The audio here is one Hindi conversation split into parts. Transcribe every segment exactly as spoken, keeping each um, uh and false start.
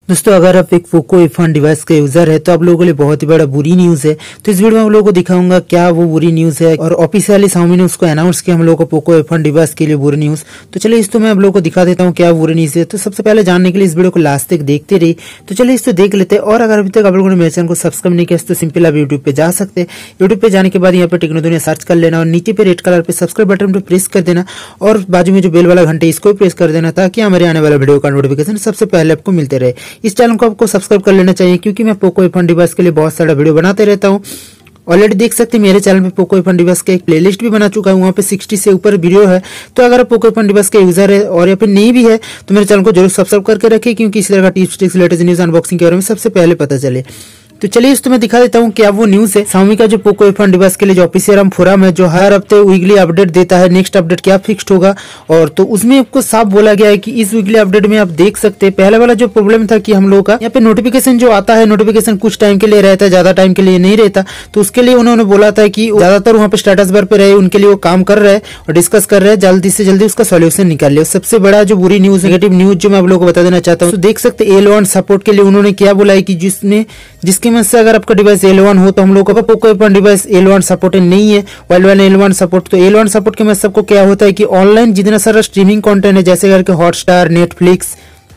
दोस्तों अगर आप एक पोको एफ वन डिवाइस का यूजर है तो आप लोगों के लिए बहुत ही बड़ा बुरी न्यूज है। तो इस वीडियो में आप लोगों को दिखाऊंगा क्या वो बुरी न्यूज है और ऑफिशियली Xiaomi ने उसको अनाउंस किया हम लोगों को पोको एफ वन डिवाइस के लिए बुरी न्यूज। तो चलिए इस तो मैं आप लोगों को दिखा देता हूँ क्या बुरी न्यूज है। तो सबसे पहले जानने के लिए इस वीडियो को लास्ट तक देखते रहिए। तो चलिए इस तो देख लेते हैं। और अगर अभी तक आप लोगों ने मेरे चैनल को सब्सक्राइब नहीं किया तो सिंपल आप यूट्यूब पे जा सकते हैं। यूट्यूब पे जाने के बाद यहाँ पे टेक्नो दुनिया सर्च कर लेना और नीचे पे रेड कलर पे सब्सक्राइब बटन पे प्रेस कर देना और बाजू में जो बेल वाला घंटे इसको प्रेस कर देना ताकि हमारे आने वाला वीडियो का नोटिफिकेशन सबसे पहले आपको मिलते रहे। इस चैनल को आपको सब्सक्राइब कर लेना चाहिए क्योंकि मैं पोको एफ वन डिवाइस के लिए बहुत सारा वीडियो बनाते रहता हूँ। ऑलरेडी देख सकते हैं मेरे चैनल पे पोको एफ वन डिवाइस का एक प्लेलिस्ट भी बना चुका है, वहाँ पे साठ से ऊपर वीडियो है। तो अगर आप पोको एफ वन डिवाइस के यूजर है और या फिर नहीं भी है तो मेरे चैनल को जरूर सब्सक्राइब करके रखिए क्योंकि इस तरह का tips tricks latest news unboxing के बारे में सबसे पहले पता चले। तो चलिए इस तो मैं दिखा देता हूँ क्या वो न्यूज है। Xiaomi का जो पोको एफ वन डिवाइस के लिए जो ऑफिशियल फोरम है जो हर हफ्ते वीकली अपडेट देता है, नेक्स्ट अपडेट क्या फिक्स्ड होगा, और तो उसमें आपको साफ बोला गया है कि इस वीकली अपडेट में आप देख सकते हैं पहले वाला जो प्रॉब्लम था कि हम लोगों का यहाँ पे नोटिफिकेशन जो आता है नोटिफिकेशन कुछ टाइम के लिए रहता है, ज्यादा टाइम के लिए नहीं रहता। तो उसके लिए उन्होंने बोला था कि ज्यादातर वहाँ पे स्टेटस बार पे रहे, उनके लिए वो काम कर रहे हैं और डिस्कस कर रहे हैं, जल्दी से जल्दी उसका सोल्यूशन निकाल लिया। सबसे बड़ा जो बुरी न्यूज नेगेटिव न्यूज जो मैं आप लोगों को बता देना चाहता हूँ, तो देख सकते एल वन सपोर्ट के लिए उन्होंने क्या बोला है कि जिसने जिसकी मदद से अगर आपका डिवाइस एल वन हो तो हम लोग का Poco F one device L one support नहीं है, world wide L one support. तो एल वन सपोर्ट के मदद सबको क्या होता है कि ऑनलाइन जितना सारा स्ट्रीमिंग कंटेंट है जैसे करके हॉटस्टार, नेटफ्लिक्स,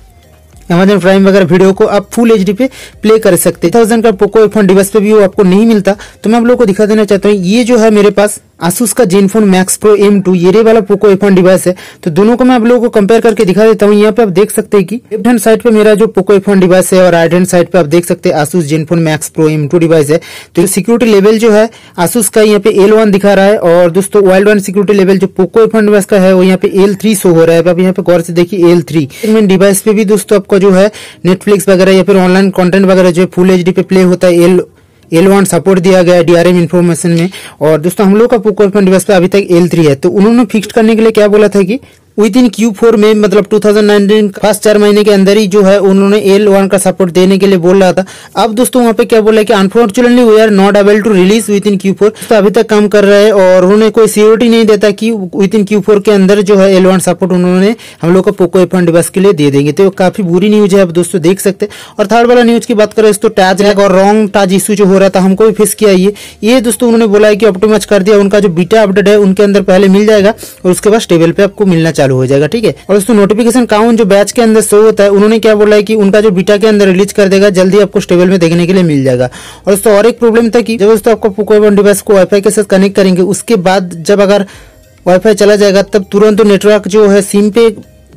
अमेजन प्राइम वगैरह वीडियो को आप फुल एचडी पे प्ले कर सकते हैं। थाउजेंड का पोको एफ वन डिवाइस पे भी वो आपको नहीं मिलता। तो मैं आप लोगों को दिखा देना चाहता हूँ, ये जो है मेरे पास Asus का Zenfone Max Pro M two ये वाला पोको एफ वन डिवाइस है। तो दोनों को मैं आप लोगों को कंपेयर करके दिखा देता हूँ। यहाँ पे आप देख सकते हैं कि लेफ्ट हैंड साइड पे मेरा जो पोको एफ वन डिवाइस है और राइट हैंड साइड पे आप देख सकते हैं Asus Zenfone Max Pro M two device है। तो सिक्योरिटी लेवल जो है Asus का यहाँ पे एल वन दिखा रहा है और दोस्तों वर्ल्ड वाइड सिक्योरिटी लेवल जो पोको एफ वन डिवाइस का है वो यहाँ पे एल थ्री शो हो रहा है। आप यहाँ पे गौर से देखिए एल थ्री डिवाइस पे भी दोस्तों आपका जो है नेटफ्लिक्स वगैरह या फिर ऑनलाइन कंटेंट वगैरह जो फुल एचडी पे प्ले होता है एल एल वन सपोर्ट दिया गया है डीआरएम इन्फॉर्मेशन में। और दोस्तों हम लोग का पोको एफ वन डिवाइस पे अभी तक एल थ्री है। तो उन्होंने फिक्स करने के लिए क्या बोला था कि विद इन क्यू फोर में मतलब टू थाउजेंड नाइनटीन फर्स्ट चार महीने के अंदर ही जो है उन्होंने एल वन का सपोर्ट देने के लिए बोल रहा था। अब दोस्तों वहाँ पे क्या बोला है कि unfortunately we are not able to release within Q four. तो अभी तक काम कर रहे हैं और उन्होंने कोई सिक्योरिटी नहीं देता कि विद इन क्यू फोर के अंदर जो है एल वन सपोर्ट उन्होंने हम लोग को पोको एफ वन डिवाइस के लिए दे देंगे। तो काफी बुरी न्यूज है, आप दोस्तों देख सकते हैं। और थर्ड वाला न्यूज की बात करें तो टैच लैग और रॉन्ग टच इश्यू जो हो रहा था हमको भी फेस किया ये ये दोस्तों उन्होंने बोला है कि ऑप्टिमाइज कर दिया। उनका जो बीटा अपडेट है उनके अंदर पहले मिल जाएगा और उसके बाद स्टेबल पे आपको मिलना चालू हो जाएगा, ठीक है। और दोस्तों नोटिफिकेशन काउंट जो बैच के अंदर शो होता है उन्होंने क्या बोला है कि उनका जो बीटा के अंदर रिलीज कर देगा, जल्दी आपको स्टेबल में देखने के लिए मिल जाएगा। और दोस्तों और एक प्रॉब्लम था कि जब दोस्तों आपको पोको एफ वन डिवाइस को वाईफाई के साथ कनेक्ट करेंगे उसके बाद जब अगर वाईफाई चला जाएगा तब तुरंत नेटवर्क जो है सिम पे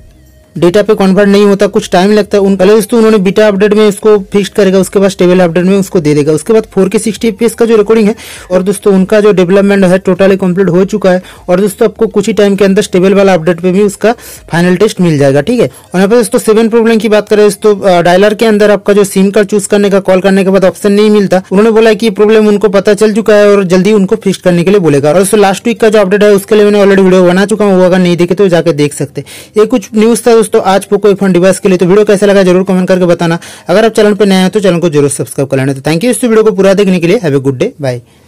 डेटा पे कन्वर्ट नहीं होता, कुछ टाइम लगता है। उन पहले दोस्तों उन्होंने बीटा अपडेट में उसको फिक्स करेगा, उसके बाद स्टेबल अपडेट में उसको दे देगा। उसके बाद फोर के सिक्सटी एफपीएस का जो रिकॉर्डिंग है और दोस्तों उनका जो डेवलपमेंट है टोटली कंप्लीट हो चुका है। और दोस्तों आपको कुछ ही टाइम के अंदर स्टेबल वाला अपडेट पे भी उसका फाइनल टेस्ट मिल जाएगा, ठीक है। और यहाँ पे दोस्तों सेवन प्रॉब्लम की बात करें दोस्तों डायलर के अंदर आपका जो सिम कार्ड चूज करने का कॉल करने के बाद ऑप्शन नहीं मिलता। उन्होंने बोला कि प्रॉब्लम उनको पता चल चुका है और जल्दी उनको फिक्स करने के लिए बोलेगा। और दोस्तों लास्ट वीक का जो अपडेट है उसके लिए मैंने ऑलरेडी वीडियो बना चुका हूँ, अगर नहीं देखे तो जाकर देख सकते। ये कुछ न्यूज था दोस्तों आज पोको एफ वन डिवाइस के लिए। तो वीडियो कैसा लगा जरूर कमेंट करके बताना। अगर आप चैनल पर नए हैं तो चैनल को जरूर सब्सक्राइब कर लेना। तो थैंक यू इस वीडियो को पूरा देखने के लिए। Have a good day, bye.